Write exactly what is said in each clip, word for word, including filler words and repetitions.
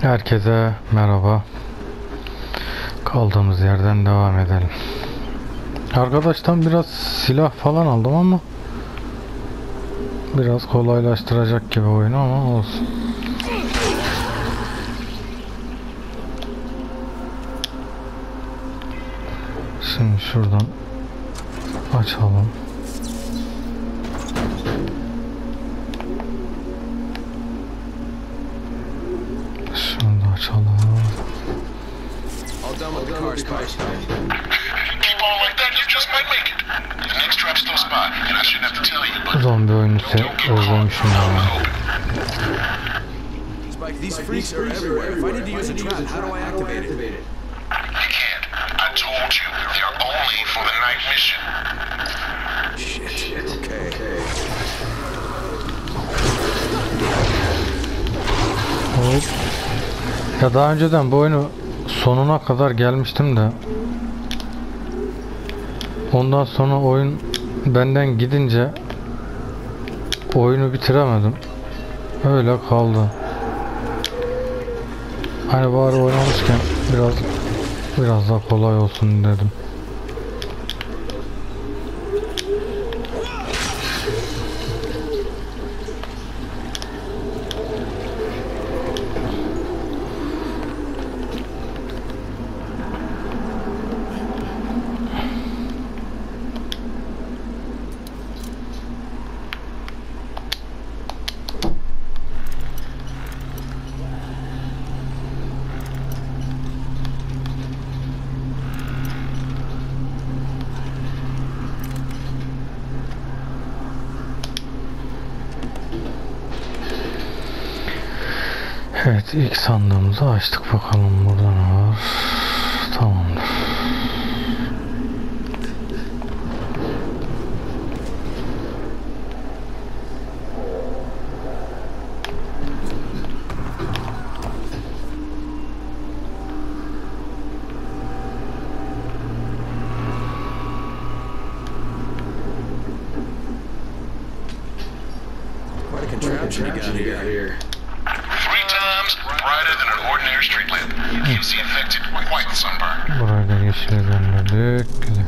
Herkese merhaba. Kaldığımız yerden devam edelim. Arkadaştan biraz silah falan aldım ama biraz kolaylaştıracak gibi oyunu ama olsun. Şimdi şuradan açalım. Şunu da açalım. Zombi oyunu özlemişim ya. These freaks are everywhere. If I need to use a trap, how do I activate it? You can't. I told you, they're only for the night mission. Shit. Okay. Okay. Hop. Ya daha önceden bu oyunu sonuna kadar gelmiştim de ondan sonra oyun benden gidince oyunu bitiremedim. Öyle kaldı. Hani bari oynamışken biraz biraz daha kolay olsun dedim. Evet, ilk sandığımızı açtık, bakalım burada ne var. Tamamdır. What a contraption you got here. Brighter than an ordinary street lamp. It gives the infected quite the sunburn. Buraya da yeşile döndürdük. Güzel.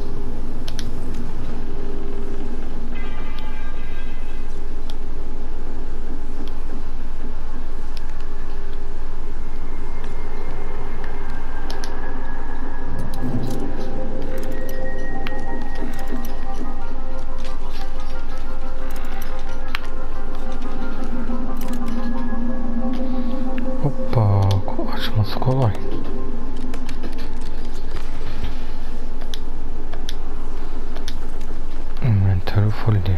Hoppa, açması kolay. Inventörü full diyor.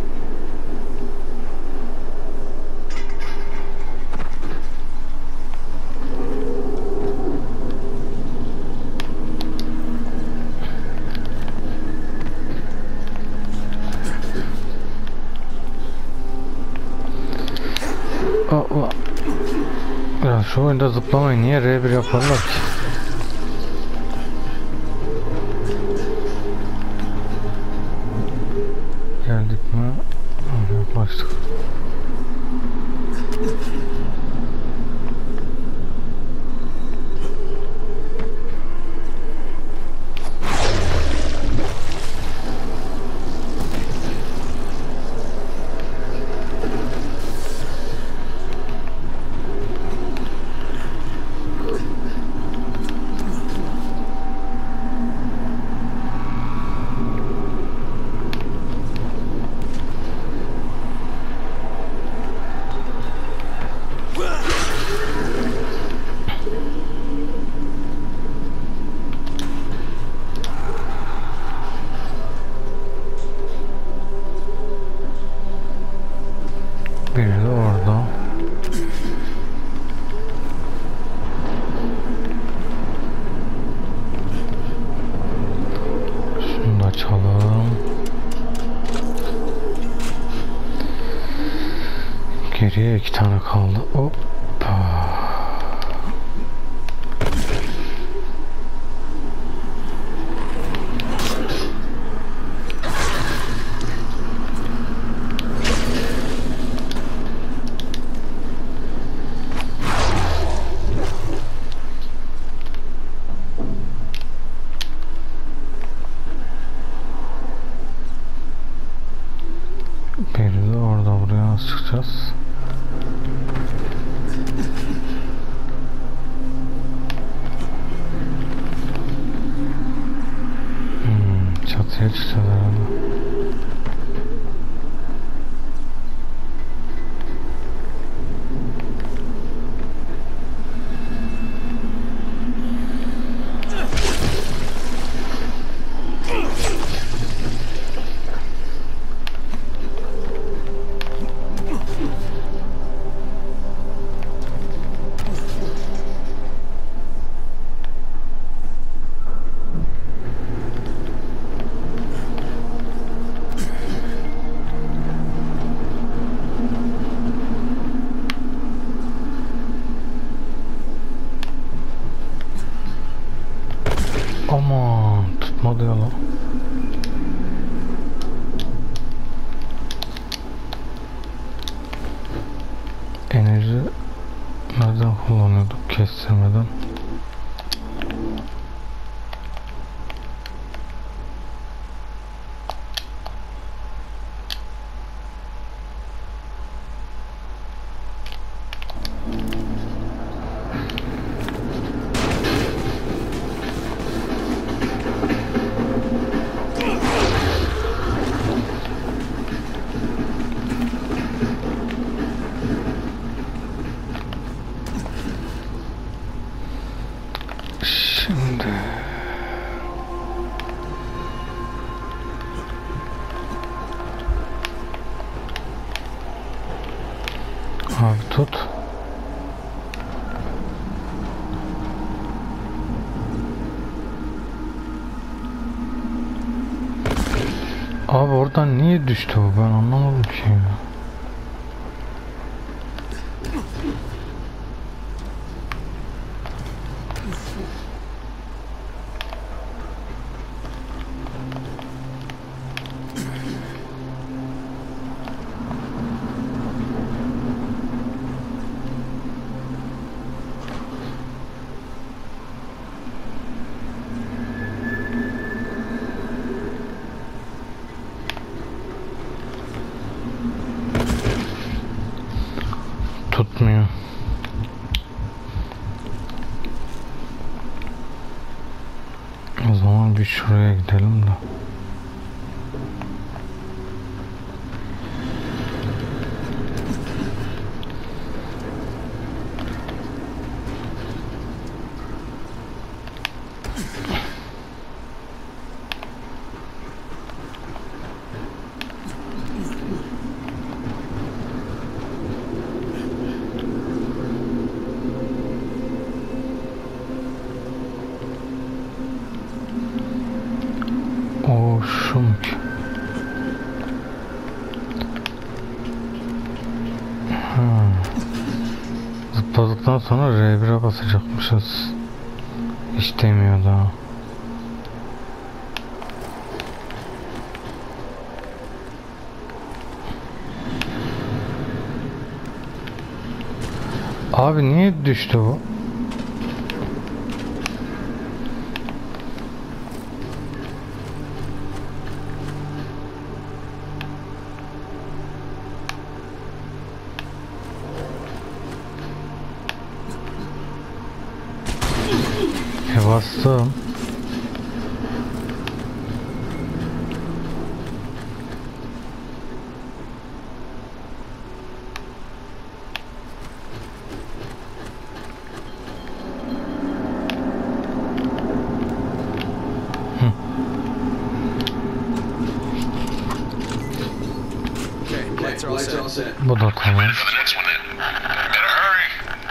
Aa, ya şu oyunda zıplamayı niye R bir yaparlar ki? Geldik mi? Yaklaştık. Biri de orada. Şunu da açalım. Geriye iki tane kaldı. Hoppa. Enerji nereden kullanıyorduk kestirmeden? Şimdi abi tut. Abi oradan niye düştü bu, ben anlamadım ki ya. Tutmuyor. O zaman bir şuraya gidelim de. O şu mu ki? Ha. Zıpladıktan sonra R bir'e basacakmışız. Hiç demiyor daha. Abi niye düştü bu? E bastım. Okay, lights are all set. Bu da tamam. For the next one then. Better hurry.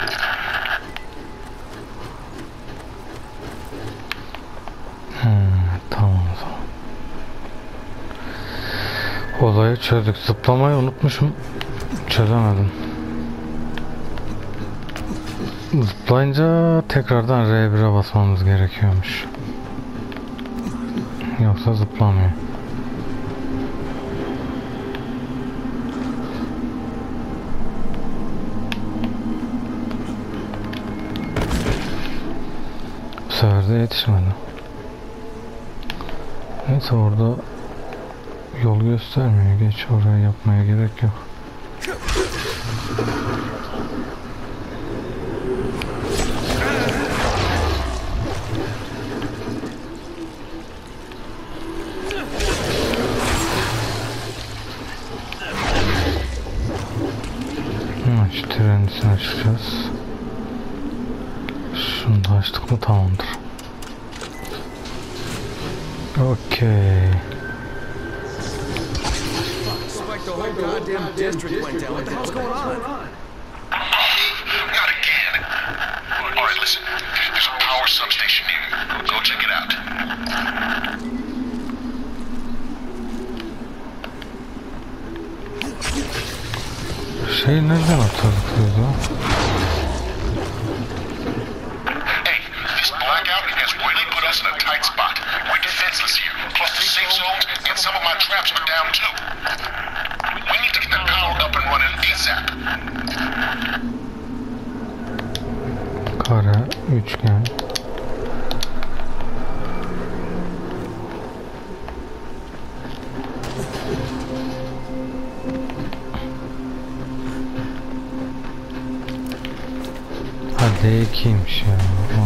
Hmm, tamam o zaman. Olayı çözdük. Zıplamayı unutmuşum. Çözemedim. Zıplayınca tekrardan R bir'e basmamız gerekiyormuş. Yoksa zıplamıyor. Bu sefer de yetişmedi. Neyse orada yol göstermiyor. Geç, oraya yapmaya gerek yok. Hı, şu trenin içine çıkacağız. Şunu da açtık mı tamamdır. Okay. It's like the whole goddamn district went down. What the hell's going on? Not again. All right, listen. There's a power substation near you. Go check it out. Şey nereden atladık biz ya? Hey, this blackout has really put us in a tight spot. We're defenseless here. Plus the safe zones and some of my traps are down too. We need to get the power up and running ASAP. kare, üçgen. Ha D ikiymiş ya. O.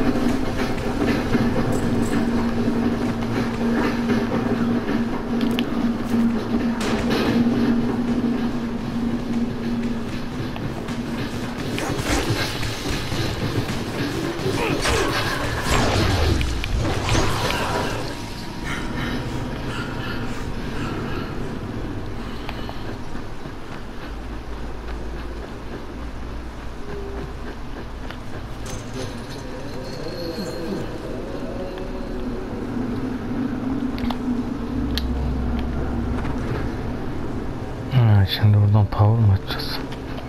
Şimdi buradan power mı açacağız?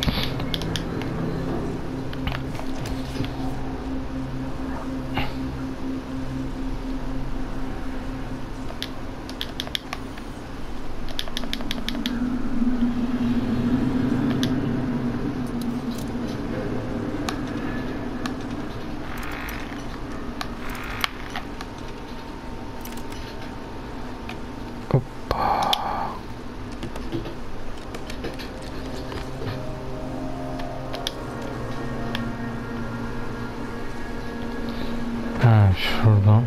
Ha, şuradan.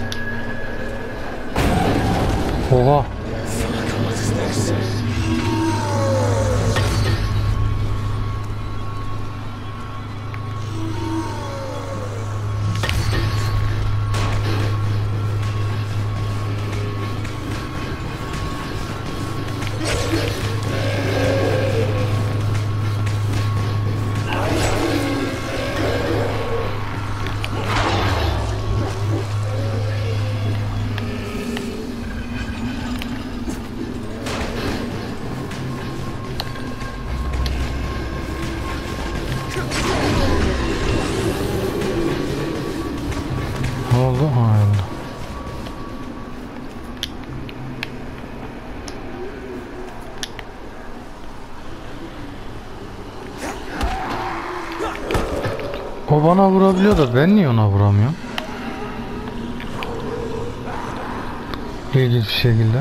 Oha. Ne oldu? Ha, öyle. O bana vurabiliyor da ben niye ona vuramıyorum? İlginç bir şekilde.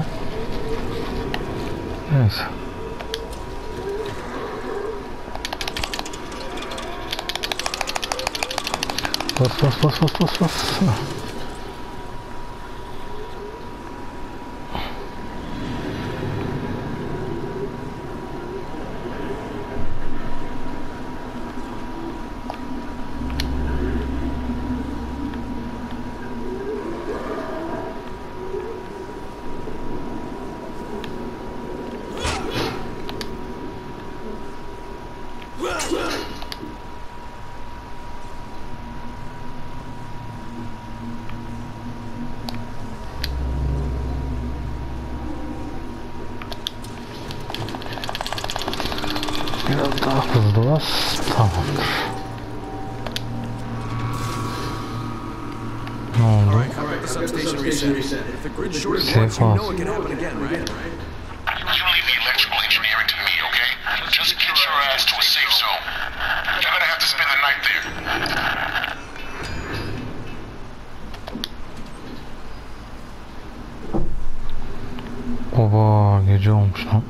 Neyse. Bas bas bas bas bas bas. Biraz daha hızlı bas. Tamamdır. Ne oldu? Safe house. You leave the electrical engineering to me, okay? Just get your ass to a safe zone. You're gonna have to spend the night there. Oba, gece olmuş lan.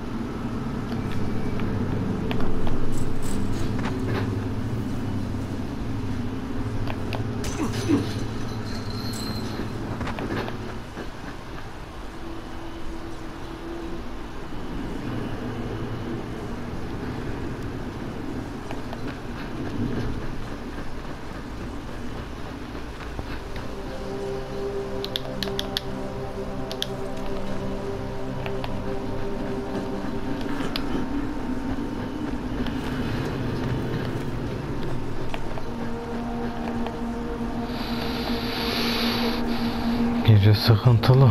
Gece sıkıntılı.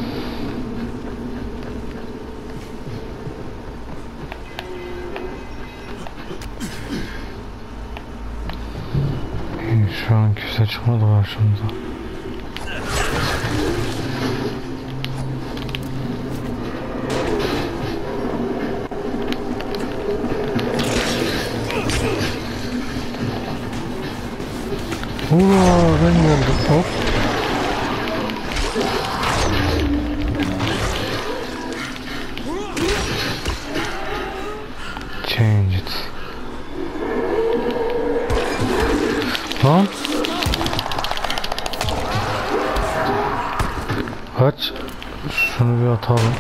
Şu an kimse çıkmadı karşımıza. Uaa, ben geldim. Hop. Change it. Lan. Kaç. Şunu bir atalım.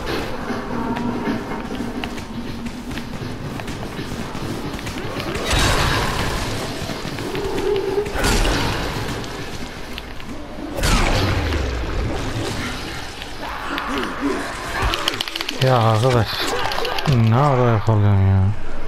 Ya arkadaş, ne ara yakalıyorsun ya?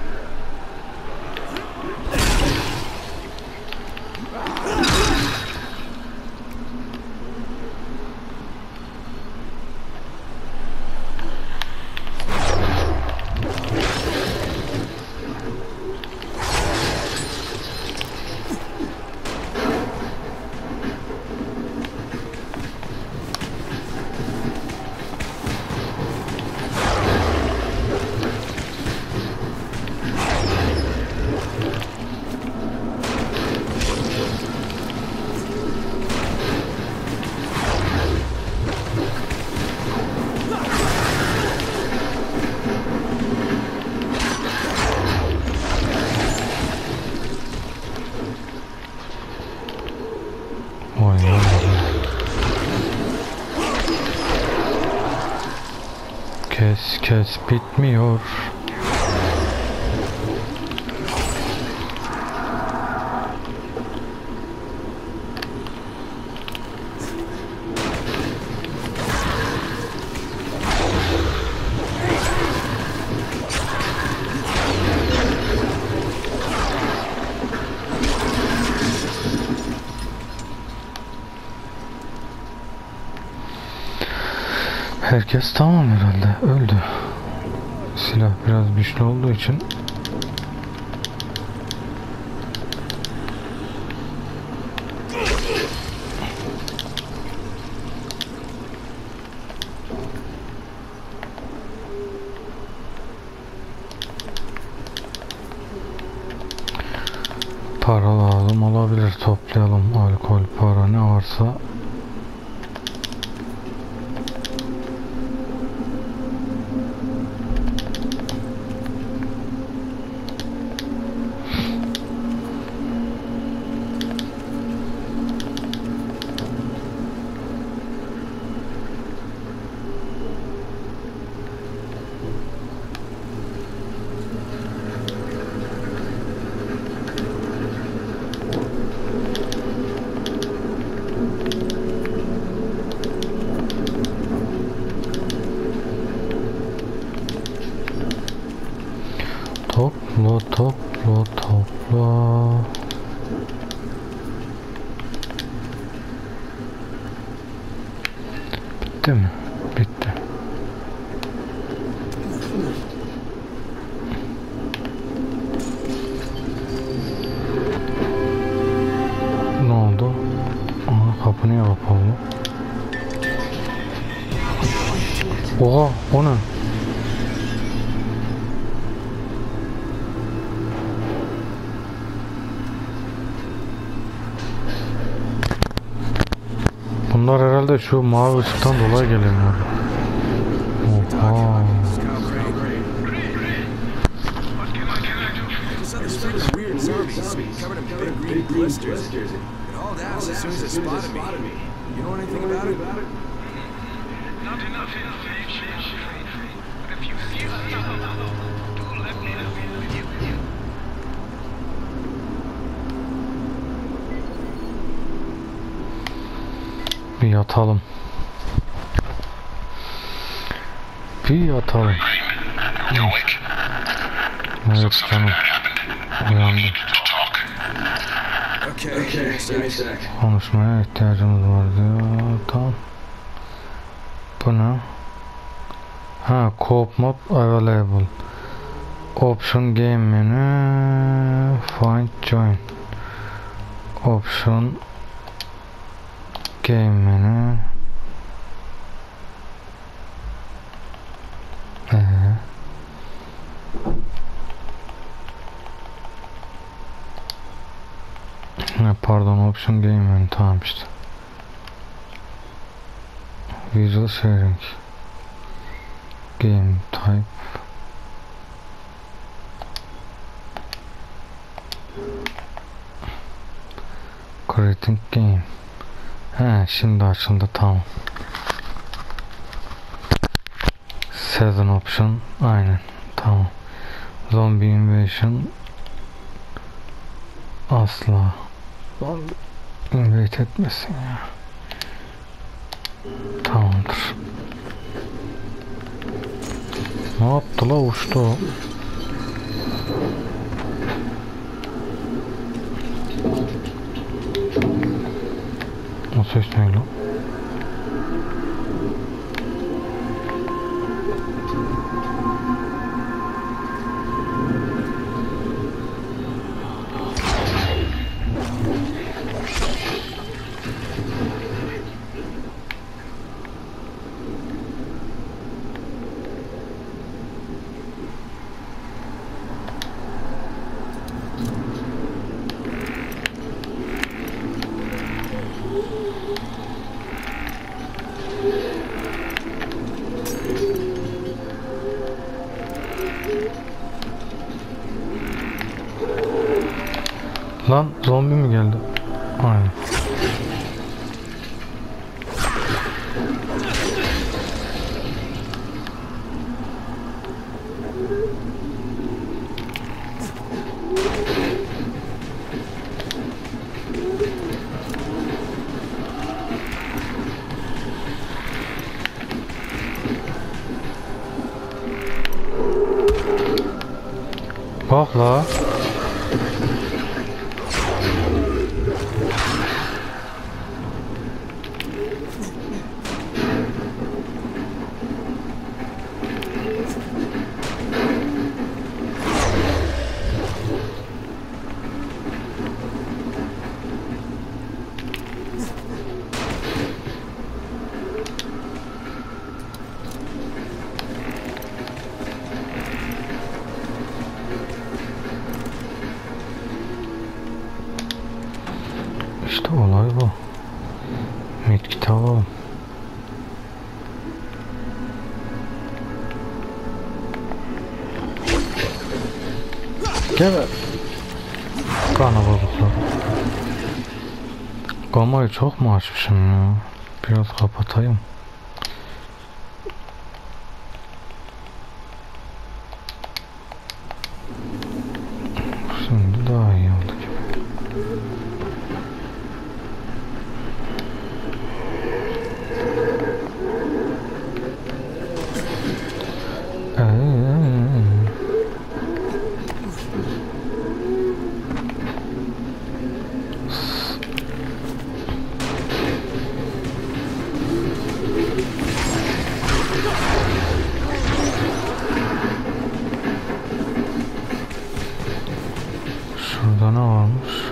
Vay vay. Kes kes bitmiyor. Herkes tamam herhalde, öldü. Silah biraz güçlü olduğu için para lazım olabilir, toplayalım. Alkol, para ne varsa. Topla topla topla. Bitti mi? Bitti. Ne oldu? Aha, kapı niye kapalı? Oha, o ne? Bunlar herhalde şu mavi ışıktan dolayı gelemiyor. Oha. Weird zombies covered in big green blisters. It hauled ass as soon as it spotted me. You know anything about it? Not enough information. But if you feel down, do let me know. Bir yatalım. Bir yatalım. Evet canım. Uyandım. Konuşmaya ihtiyacımız var diyor. Tamam. Bu ne? Ha, co-op map available. Option game menu. Find join. Option game menu. Ee. Ne pardon, option game yani, tamam işte. Visual sharing. Game type. Creating game. He, şimdi açıldı, tamam. Season option, aynen, tamam. Zombie invasion, asla zombi invade etmesin ya. Tamamdır. Ne yaptı la, uçtu o. O ses ne lan? Lan zombi mi geldi? Aynen. Bak la. İşte olay bu. Medkit alalım. Gel. Kana balıklar. Gamayı çok mu açmışım ya? Biraz kapatayım. Şimdi daha iyi oldu gibi. Şurada ne varmış?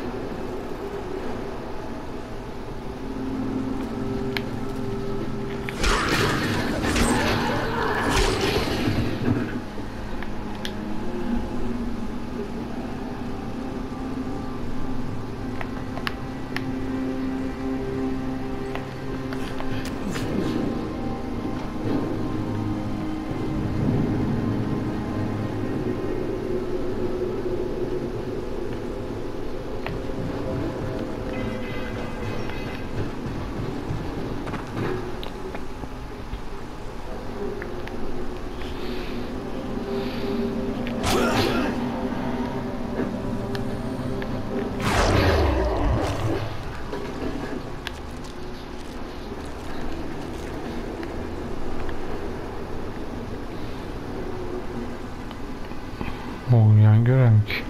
Uyuyan gören ki.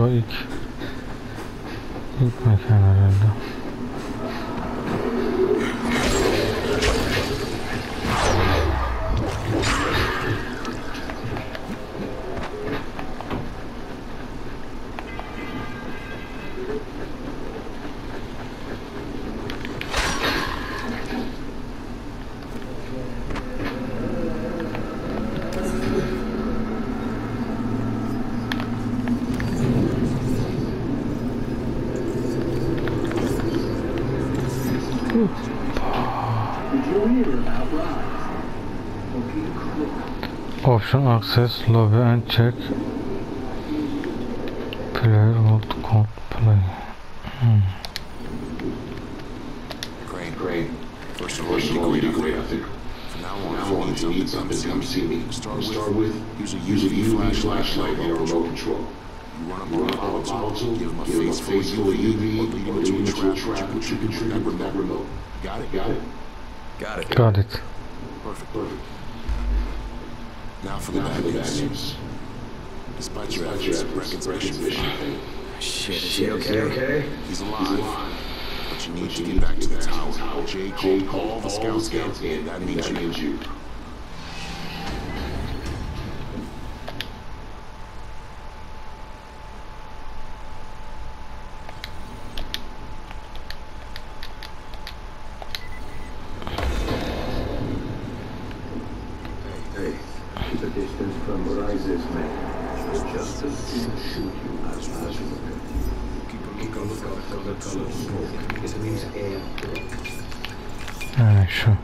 Bura ilk ilk mekan herhalde. Option access lobby and check player mode count play. Hmm. Crane, Crane. First of all, you need to agree, I think. From now on, now on if you need something, come see me. Start, start with, use a U V flashlight or remote control. You run up on a volatile, give them a face full of U V, or lead them into a trap, which you can trigger with that remote. Got it? Got it? Got it. Got it. Perfect, perfect. Now for the bad news. Despite your efforts, Brecken's mission. Shit, is he okay? He's alive. But you need to get back to the tower. Jay called all the scouts in. That means you. The distance from where I is, man. The justice will shoot you as fast as you can. Keep a lookout for the color of smoke. It means air. Ha, şu.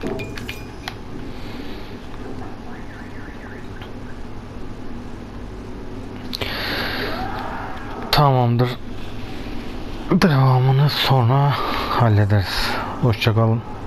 Tamamdır. Devamını sonra hallederiz. Hoşça kalın.